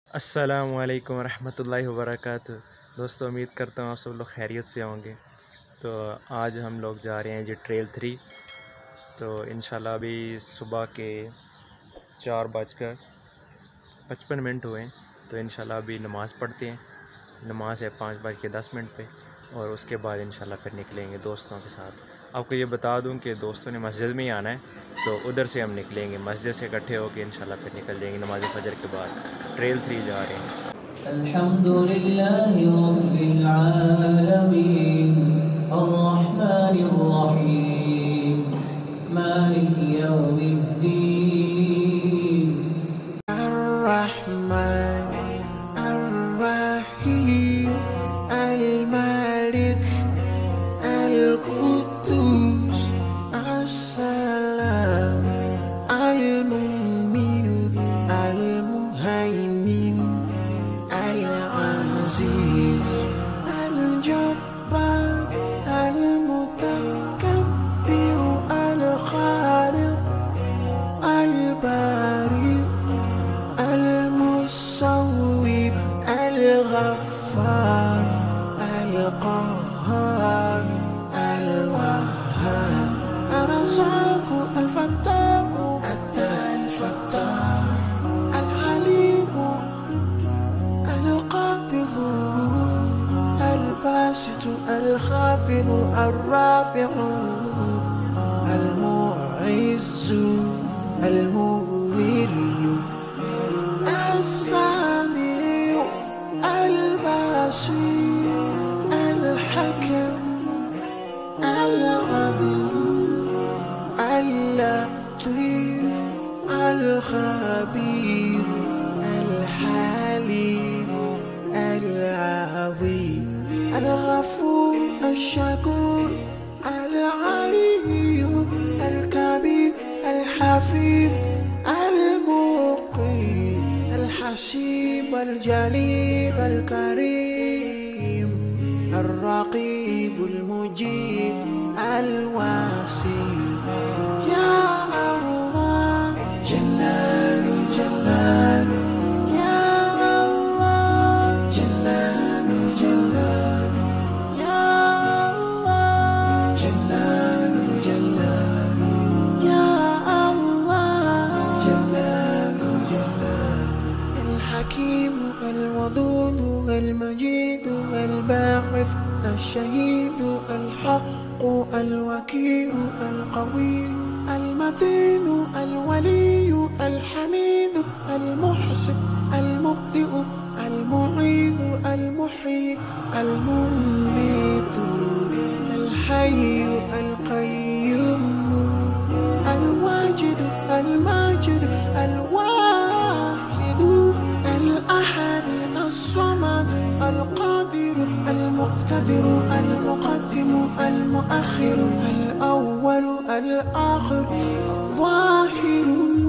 अस्सलामुअलैकुम रहमतुल्लाहि वबरकातुहू। दोस्तों, उम्मीद करता हूँ आप सब लोग खैरियत से होंगे। तो आज हम लोग जा रहे हैं जी ट्रेल 3। तो इंशाल्लाह अभी सुबह के 4:55 हुए हैं। तो इंशाल्लाह अभी नमाज़ पढ़ते हैं। नमाज है 5:10 पे और उसके बाद इंशाल्लाह फिर निकलेंगे दोस्तों के साथ। आपको ये बता दूं कि दोस्तों ने मस्जिद में ही आना है, तो उधर से हम निकलेंगे, मस्जिद से इकट्ठे होकर इंशाल्लाह फिर निकल जाएंगे नमाज फजर के बाद। ट्रेल 3 जा रहे हैं। अल्हम्दुलिल्लाहि रब्बिल आलमीन अर्रहमानिर रहीम मालिकि यौमिद्दीन अर्रहमान अर्रहीम अल-मालिक अल-कुद्दूस अस्सलाम अल-मु'मिन अल-मुहैमिन العزيز الجبار المتكبر الخالق البارئ المصور الغفار القهار الوهاب الرزاق الفتاح الفتاح العليم القابض الباسط الخافض الرافع المعز المذل السميع البصير الحكم العدل اللطيف الخبير الحليم العظيم الغفور الشكور العلي الكبير الحفيظ المقيم الحسيب الجليل الكريم الرقيب المجيب الواسع يا الله جلال جلال الودود المجيد الباعث الشهيد الحق الوكيل القوي المتين الولي الحميد المحسن المبدئ المعيد المحيي المميت الحي القيوم الواجد الماجد الواحد الأحد الصمد القادر المقتدر المقدم المؤخر الأول الآخر الظاهر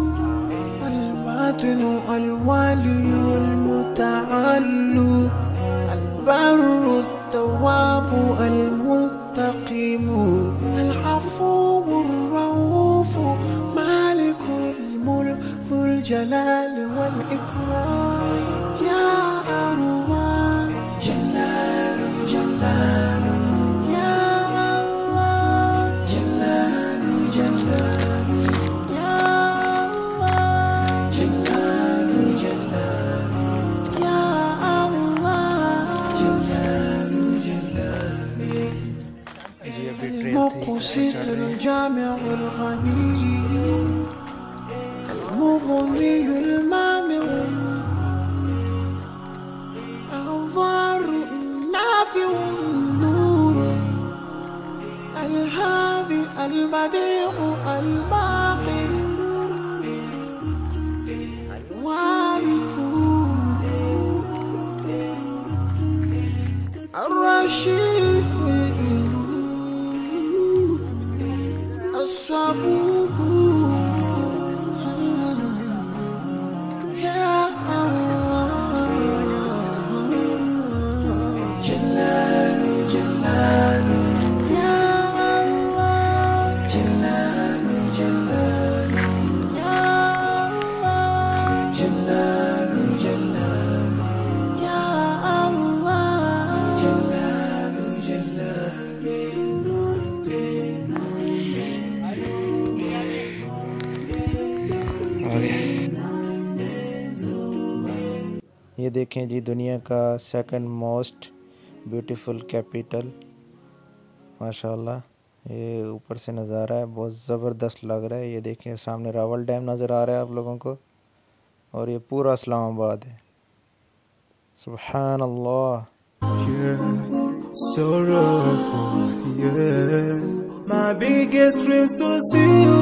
الباطن الوالي المتعالي البر التواب المتقيم العفو الرؤوف مالك الملك ذو الجلال والإكرام يا الله جلال جلال يا الله جلال جلال يا الله جلال جلال يا الله جلال جلال المقسط الجامع الغني المغني المانع الضار النافع النور الهادي البديع الباقي الوارث الرشيد الصبور ये देखें जी, दुनिया का सेकंड मोस्ट ब्यूटीफुल कैपिटल, माशाल्लाह। ये ऊपर से नज़ारा है, बहुत ज़बरदस्त लग रहा है। ये देखें, सामने रावल डैम नज़र आ रहा है आप लोगों को, और ये पूरा इस्लामाबाद है। सुभान अल्लाह। My biggest dreams to see you,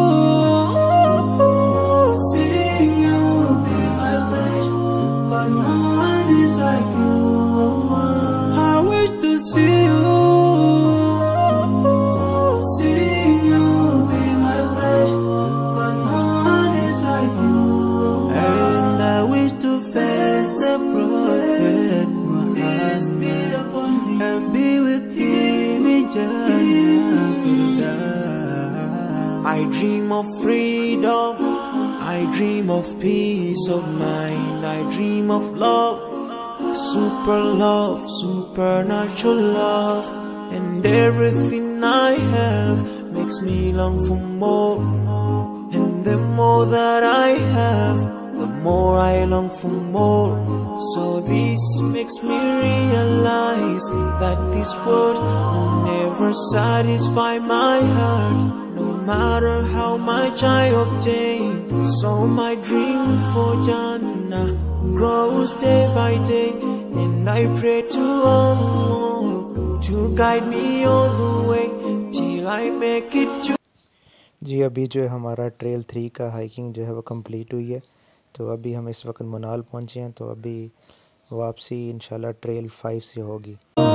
seeing you be my wish, but no one is like you. I wish to see you, seeing you be my wish, but no one is like you. And I wish to face the Prophet Muhammad and be with him in Jannah. I dream of freedom, I dream of peace of mind, I dream of love, supernatural love, and everything I have makes me long for more, and the more that I have, the more I long for more. So this makes me realize that this world will never satisfy my heart, no matter how much I obtain. So my dream for Jannah grows day by day, and I pray to Allah to guide me all the way till I make it to। जी अभी जो है हमारा ट्रेल 3 का हाइकिंग जो है वो कंप्लीट हुई है। तो अभी हम इस वक्त मनाल पहुँचे हैं, तो अभी वापसी इंशाल्लाह ट्रेल 5 से होगी।